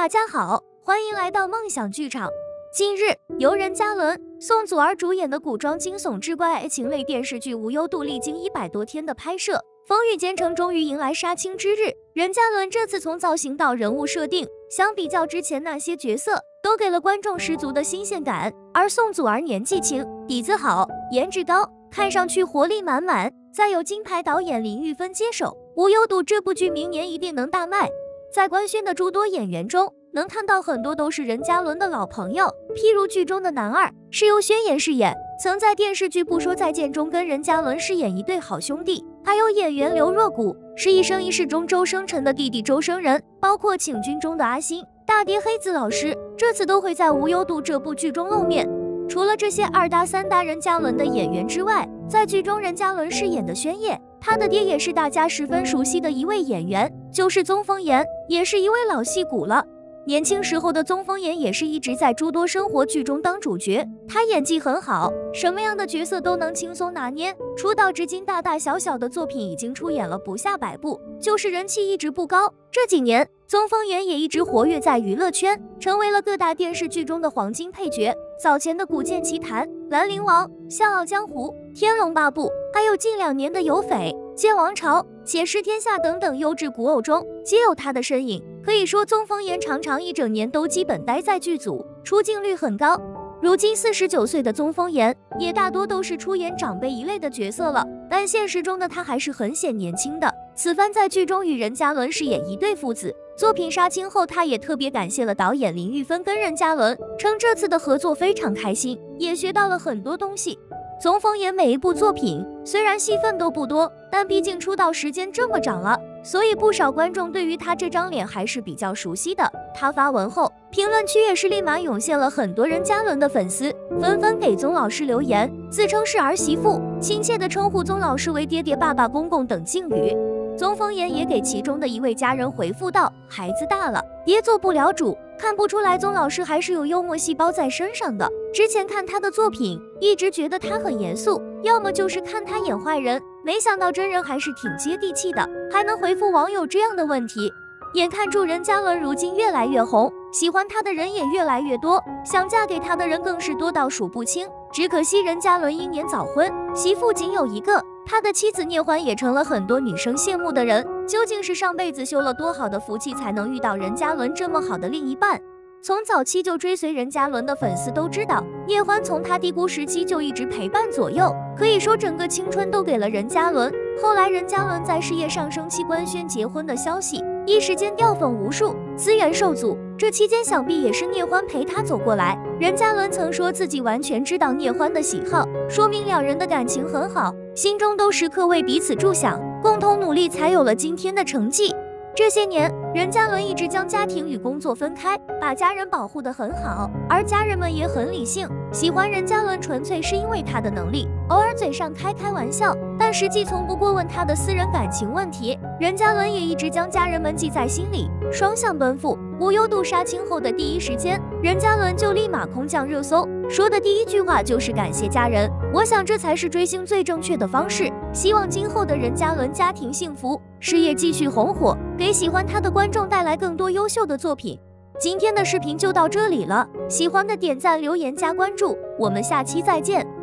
大家好，欢迎来到梦想剧场。近日，由任嘉伦、宋祖儿主演的古装惊悚志怪爱情类电视剧《无忧渡》历经100多天的拍摄，风雨兼程，终于迎来杀青之日。任嘉伦这次从造型到人物设定，相比较之前那些角色，都给了观众十足的新鲜感。而宋祖儿年纪轻，底子好，颜值高，看上去活力满满。再有金牌导演林玉芬接手，《无忧渡》这部剧明年一定能大卖。在官宣的诸多演员中，能看到很多都是任嘉伦的老朋友，譬如剧中的男二是由宣言饰演，曾在电视剧《不说再见》中跟任嘉伦饰演一对好兄弟。还有演员刘若谷是《一生一世》中周生辰的弟弟周生人，包括《请君》中的阿星、大爹黑子老师，这次都会在《无忧渡》这部剧中露面。除了这些二搭三搭任嘉伦的演员之外，在剧中任嘉伦饰演的宣烨，他的爹也是大家十分熟悉的一位演员，就是宗丰言，也是一位老戏骨了。年轻时候的宗丰言也是一直在诸多生活剧中当主角，他演技很好，什么样的角色都能轻松拿捏。出道至今，大大小小的作品已经出演了不下100部，就是人气一直不高。这几年，宗丰言也一直活跃在娱乐圈，成为了各大电视剧中的黄金配角。早前的《古剑奇谭》、《兰陵王》、《笑傲江湖》、《天龙八部》，还有近2年的《有匪》、《剑王朝》、《且试天下》等等优质古偶中，皆有他的身影。可以说，宗丰言常常一整年都基本待在剧组，出镜率很高。如今49岁的宗丰言，也大多都是出演长辈一类的角色了，但现实中的他还是很显年轻的。此番在剧中与任嘉伦饰演一对父子。作品杀青后，他也特别感谢了导演林玉芬跟任嘉伦，称这次的合作非常开心，也学到了很多东西。宗丰言每一部作品虽然戏份都不多，但毕竟出道时间这么长了，所以不少观众对于他这张脸还是比较熟悉的。他发文后，评论区也是立马涌现了很多任嘉伦的粉丝，纷纷给宗老师留言，自称是儿媳妇，亲切地称呼宗老师为爹爹、爸爸、公公等敬语。宗丰言也给其中的一位家人回复道：“孩子大了，爹做不了主。”看不出来宗老师还是有幽默细胞在身上的。之前看他的作品，一直觉得他很严肃，要么就是看他演坏人，没想到真人还是挺接地气的，还能回复网友这样的问题。眼看住任嘉伦如今越来越红，喜欢他的人也越来越多，想嫁给他的人更是多到数不清。只可惜任嘉伦英年早婚，媳妇仅有一个，他的妻子聂欢也成了很多女生羡慕的人。究竟是上辈子修了多好的福气，才能遇到任嘉伦这么好的另一半？从早期就追随任嘉伦的粉丝都知道，聂欢从他低谷时期就一直陪伴左右，可以说整个青春都给了任嘉伦。后来任嘉伦在事业上升期官宣结婚的消息，一时间掉粉无数，资源受阻。这期间想必也是聂欢陪他走过来。任嘉伦曾说自己完全知道聂欢的喜好，说明两人的感情很好，心中都时刻为彼此着想，共同努力才有了今天的成绩。这些年，任嘉伦一直将家庭与工作分开，把家人保护得很好，而家人们也很理性，喜欢任嘉伦纯粹是因为他的能力，偶尔嘴上开玩笑，但实际从不过问他的私人感情问题。任嘉伦也一直将家人们记在心里，双向奔赴。无忧渡杀青后的第一时间，任嘉伦就立马空降热搜，说的第一句话就是感谢家人。我想这才是追星最正确的方式。希望今后的任嘉伦家庭幸福，事业继续红火，给喜欢他的观众带来更多优秀的作品。今天的视频就到这里了，喜欢的点赞、留言、加关注，我们下期再见。